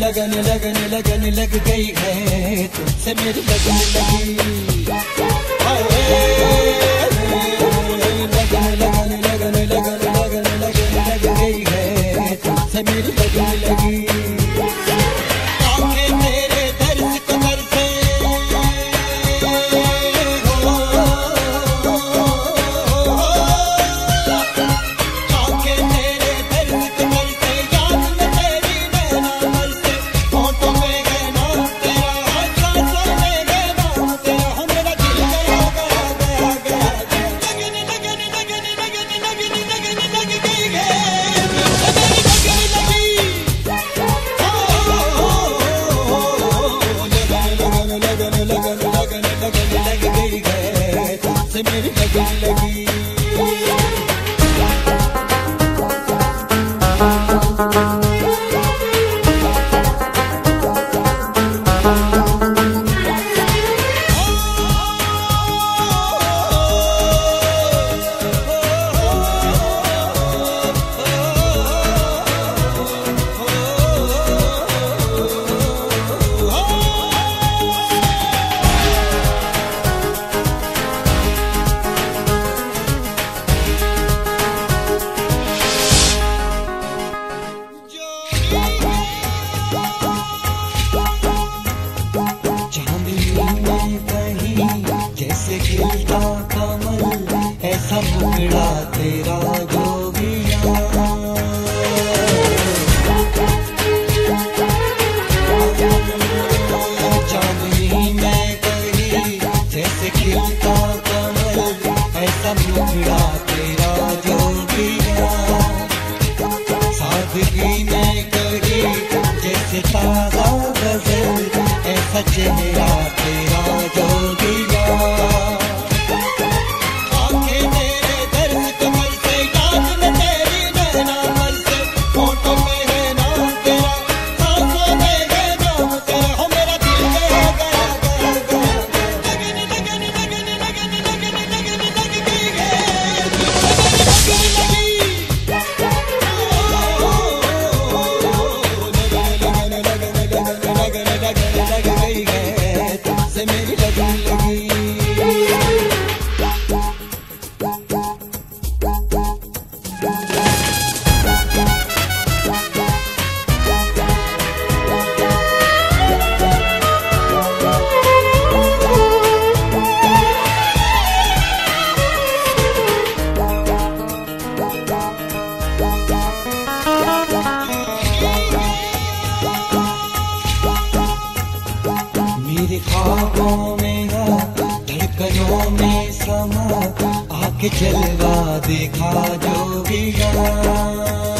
लगन लग गई है, तुमसे मेरी लगन लगी। लगन लग गई है, तुमसे मेरी लगन लगी। आंखें तेरे दर्द को तरसे, मेरी लगन लगी। जैसे खिलता कमल ऐसा मुखड़ा तेरा जोगिया, चांदनी में कहीं जैसे खिलता कमल ऐसा मुखड़ा तेरा जोगिया, सादगी में कहीं जैसे ताजा गजल ऐसा चेहरा तेरा जोगिया। आंखें तेरे दर्द कमर से, याद में तेरी नैना मर से, होठों में है नाम तेरा, सांसों में है नाम तेरा, हो मेरा दिल गया गया गया गया। लगन लग गई है, लगन लग गई है, तुमसे मेरी लगन लगी। मेरे ख्वाबों में धड़कनों में समा, आके जलवा देखा जोगिया।